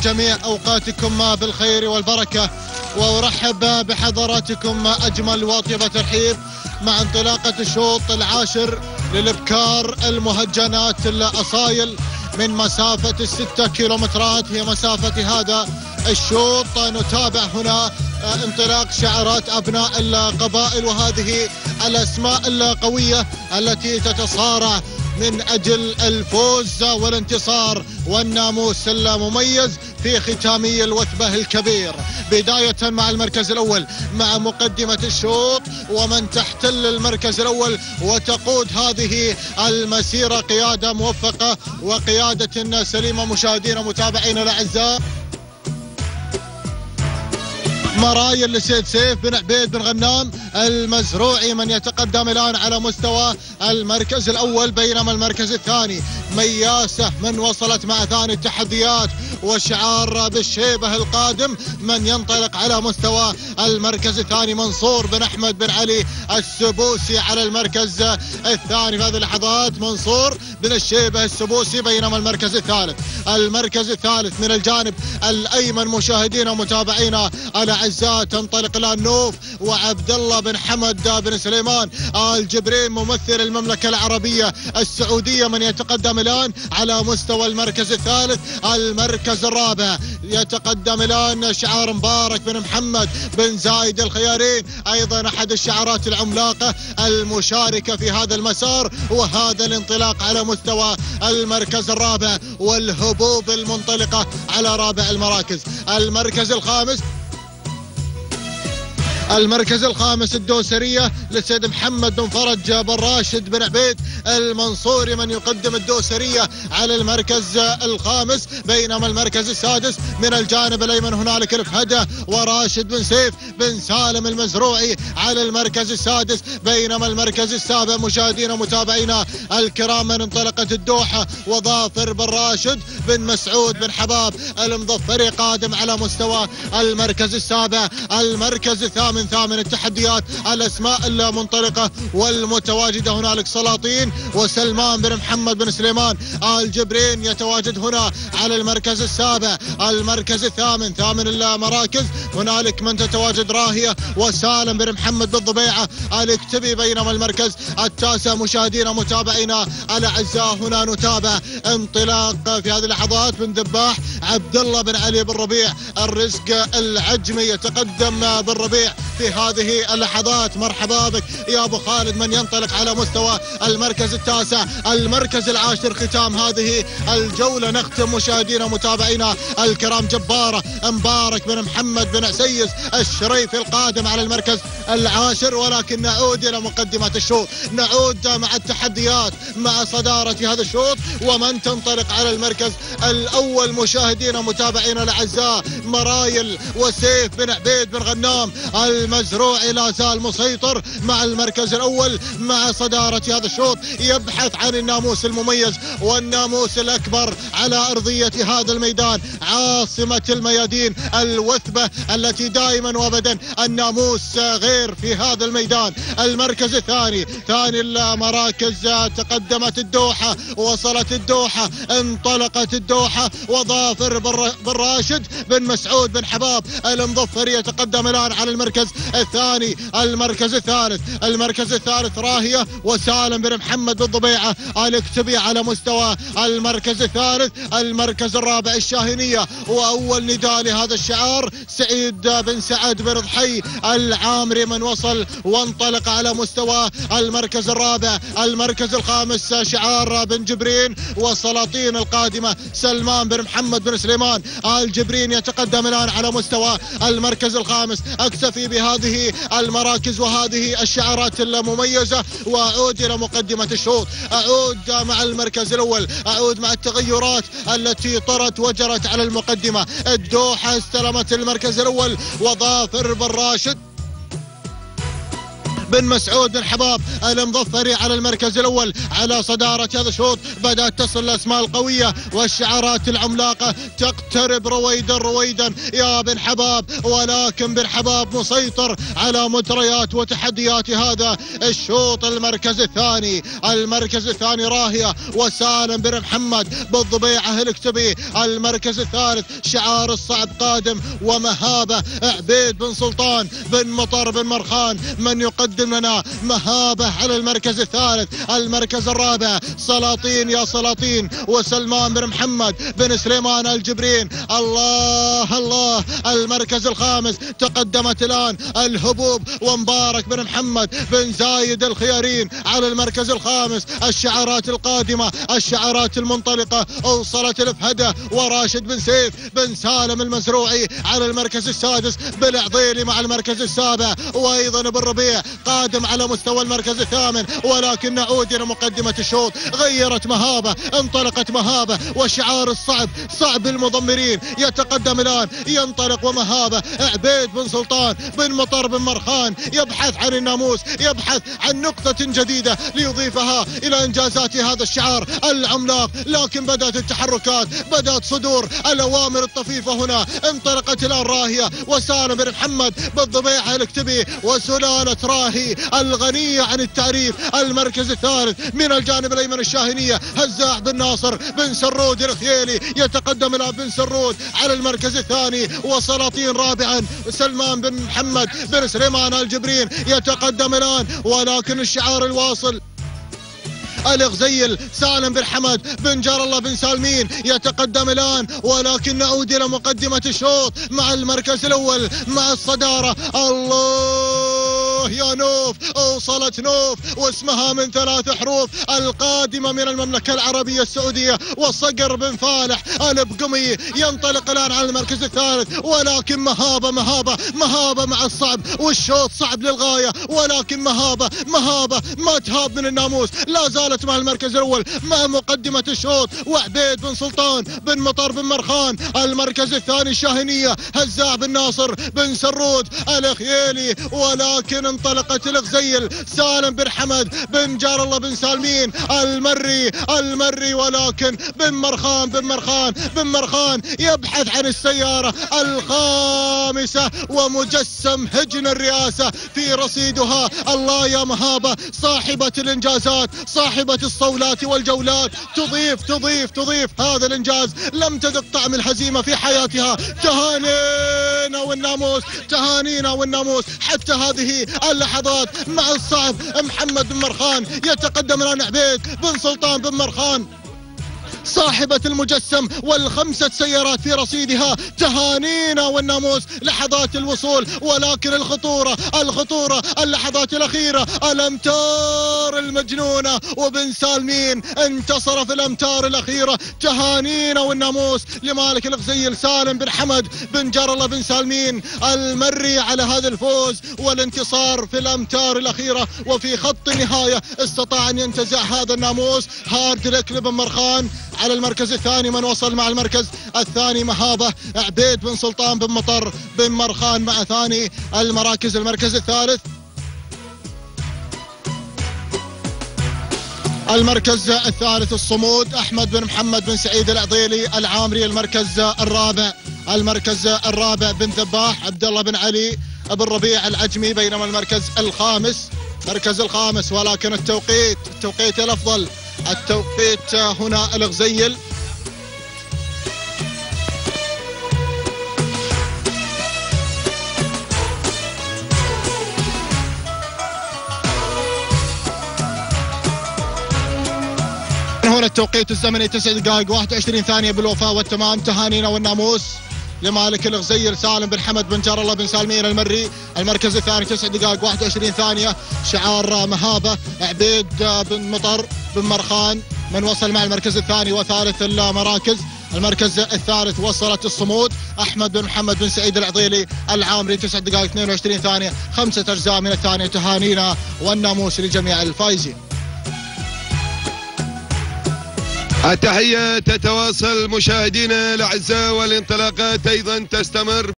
جميع أوقاتكم بالخير والبركة، وأرحب بحضراتكم أجمل وطيبة ترحيب مع انطلاقة الشوط العاشر للإبكار المهجنات الأصايل من مسافة 6 كيلومترات هي مسافة هذا الشوط. نتابع هنا انطلاق شعارات أبناء القبائل وهذه الأسماء القوية التي تتصارع من أجل الفوز والانتصار والناموس المميز في ختامي الوثبة الكبير. بداية مع المركز الأول مع مقدمة الشوط ومن تحتل المركز الأول وتقود هذه المسيرة قيادة موفقة وقيادة سليمة. مشاهدينا ومتابعينا الأعزاء، مرايل لسيد سيف بن عبيد بن غنام المزروعي من يتقدم الآن على مستوى المركز الأول، بينما المركز الثاني مياسة من وصلت مع ثاني التحديات وشعار بالشيبة القادم من ينطلق على مستوى المركز الثاني. منصور بن أحمد بن علي السبوسي على المركز الثاني في هذه اللحظات، منصور بن الشيبة السبوسي. بينما المركز الثالث من الجانب الأيمن مشاهدينا ومتابعينا الأعزاء تنطلق الآن نوف وعبد الله بن حمد بن سليمان آل جبرين ممثل المملكة العربية السعودية من يتقدم الآن على مستوى المركز الثالث. المركز الرابع يتقدم الآن شعار مبارك بن محمد بن زايد الخيارين، أيضا أحد الشعارات العملاقة المشاركة في هذا المسار وهذا الانطلاق على مستوى المركز الرابع والهبوب المنطلقة على رابع المراكز. المركز الخامس الدوسرية للسيد محمد بن فرج بن راشد بن عبيد المنصوري من يقدم الدوسرية على المركز الخامس. بينما المركز السادس من الجانب الأيمن هنالك الفهدة وراشد بن سيف بن سالم المزروعي على المركز السادس. بينما المركز السابع مشاهدينا ومتابعينا الكرام من انطلقت الدوحة وظافر بن راشد بن مسعود بن حباب المظفري قادم على مستوى المركز السابع. المركز الثامن ثامن التحديات الأسماء المنطلقة والمتواجدة هنالك سلاطين وسلمان بن محمد بن سليمان آل جبرين يتواجد هنا على المركز السابع. المركز الثامن ثامن المراكز هنالك من تتواجد راهية وسالم بن محمد بن ضبيعة آل اكتبي. بينما المركز التاسع مشاهدينا متابعينا الأعزاء هنا نتابع انطلاق في هذه اللحظات من ذباح عبد الله بن علي بن ربيع الرزق العجمي يتقدم بالربيع في هذه اللحظات. مرحبا بك يا ابو خالد من ينطلق على مستوى المركز التاسع. المركز العاشر ختام هذه الجولة نختم مشاهدينا ومتابعينا الكرام جبارة مبارك بن محمد بن عسيس الشريفي القادم على المركز العاشر. ولكن نعود الى مقدمة الشوط، نعود مع التحديات مع صدارة هذا الشوط ومن تنطلق على المركز الاول مشاهدينا ومتابعينا الاعزاء مرايل وسيف بن عبيد بن غنام المزروعي لا زال مسيطر مع المركز الأول مع صدارة هذا الشوط، يبحث عن الناموس المميز والناموس الأكبر على أرضية هذا الميدان، عاصمة الميادين الوثبة التي دائما وابدا الناموس غير في هذا الميدان. المركز الثاني ثاني المراكز تقدمت الدوحة وصلت الدوحة انطلقت الدوحة وظافر بن راشد بن مسعود بن حباب المظفري يتقدم الآن على المركز الثاني. المركز الثالث راهية وسالم بن محمد بن ضبيعة الاكتبي على مستوى المركز الثالث. المركز الرابع الشاهينية واول نداء لهذا الشعار سعيد بن سعد بن ضحي العامري من وصل وانطلق على مستوى المركز الرابع. المركز الخامس شعار بن جبرين وسلاطين القادمة سلمان بن محمد بن سليمان آل جبرين يتقدم الآن على مستوى المركز الخامس. اكتفي بهذه المراكز وهذه الشعارات المميزة واعود الى مقدمة الشوط، اعود مع المركز الاول، اعود مع التغيرات التي طرت وجرت على المقدمة. الدوحة استلمت المركز الاول وظافر بن راشد بن مسعود بن حباب المظفري على المركز الأول على صدارة هذا الشوط. بدأت تصل الأسماء القوية والشعارات العملاقة تقترب رويدا يا بن حباب، ولكن بن حباب مسيطر على مجريات وتحديات هذا الشوط. المركز الثاني راهية وسالم بن محمد بالضبيعة الكتبي. المركز الثالث شعار الصعب قادم ومهابة عبيد بن سلطان بن مطر بن مرخان من يقدم لنا مهابة على المركز الثالث. المركز الرابع سلاطين يا سلاطين وسلمان بن محمد بن سليمان الجبرين. الله. المركز الخامس تقدمت الآن الهبوب ومبارك بن محمد بن زايد الخيارين على المركز الخامس. الشعارات القادمة، الشعارات المنطلقة أوصلت الفهدة وراشد بن سيف بن سالم المزروعي على المركز السادس. بالعضيلي مع المركز السابع، وأيضا بالربيع قادم على مستوى المركز الثامن. ولكن نعود إلى مقدمة الشوط، غيرت مهابة، انطلقت مهابة وشعار الصعب صعب المضمرين يتقدم الآن، ينطلق ومهابة عبيد بن سلطان بن مطر بن مرخان يبحث عن الناموس، يبحث عن نقطة جديدة ليضيفها إلى إنجازات هذا الشعار العملاق. لكن بدأت التحركات، بدأت صدور الأوامر الطفيفة هنا. انطلقت الآن راهية وسالم بن محمد بالضبيعة الكتبي وسلالة راهي الغنية عن التعريف. المركز الثالث من الجانب الأيمن الشاهنية هزاع بن ناصر بن سرود الخيالي يتقدم الآن بن سرود على المركز الثاني. وسلاطين رابعا سلمان بن محمد بن سليمان الجبرين يتقدم الآن. ولكن الشعار الواصل الغزيل سالم بن حمد بن جار الله بن سالمين يتقدم الآن. ولكن نعود إلى مقدمة الشوط مع المركز الأول مع الصدارة. الله يا نوف، أوصلت نوف واسمها من 3 حروف القادمة من المملكة العربية السعودية. وصقر بن فالح البقمي ينطلق الآن على المركز الثالث. ولكن مهابة مع الصعب، والشوط صعب للغاية. ولكن مهابة ما تهاب من الناموس، لا زالت مع المركز الأول مع مقدمة الشوط. وعبيد بن سلطان بن مطر بن مرخان. المركز الثاني الشاهنية هزاع بن ناصر بن سرود الخيالي. ولكن انطلقت الغزيل سالم بن حمد بن جار الله بن سالمين المري. ولكن بن مرخان يبحث عن السيارة الخامسة ومجسم هجن الرئاسة في رصيدها. الله يا مهابة صاحبة الإنجازات، صاحبة الصولات والجولات، تضيف هذا الإنجاز. لم تذق طعم الهزيمة في حياتها. تهانينا والناموس حتى هذه اللحظات مع الصعب. محمد بن مرخان يتقدم الآن عبيد بن سلطان بن مرخان صاحبة المجسم وال5 سيارات في رصيدها. تهانينا والناموس لحظات الوصول. ولكن الخطورة اللحظات الأخيرة، الأمتار المجنونة وبن سالمين انتصر في الأمتار الأخيرة. تهانينا والناموس لمالك الغزيل سالم بن حمد بن جار الله بن سالمين المري على هذا الفوز والانتصار في الأمتار الأخيرة. وفي خط النهاية استطاع أن ينتزع هذا الناموس. هارد لك بن مرخان على المركز الثاني. من وصل مع المركز الثاني مهابة عبيد بن سلطان بن مطر بن مرخان مع ثاني المراكز. المركز الثالث الصمود أحمد بن محمد بن سعيد العضيلي العامري. المركز الرابع بن ذباح عبد الله بن علي بن ربيع العجمي. بينما المركز الخامس ولكن التوقيت الأفضل، التوقيت هنا الغزيل. هنا التوقيت الزمني 9 دقائق 21 ثانية بالوفاء والتمام. تهانينا والناموس لمالك الغزيل سالم بن حمد بن جار الله بن سالمين المري. المركز الثاني 9 دقائق 21 ثانية. شعار مهابة عبيد بن مطر بن مرخان من وصل مع المركز الثاني وثالث المراكز. المركز الثالث وصلت الصمود أحمد بن محمد بن سعيد العضيلي العامري 9 دقائق 22 ثانية 5 أجزاء من الثانية. تهانينا والناموس لجميع الفائزين. التحية تتواصل مشاهدينا الأعزاء والانطلاقات أيضا تستمر.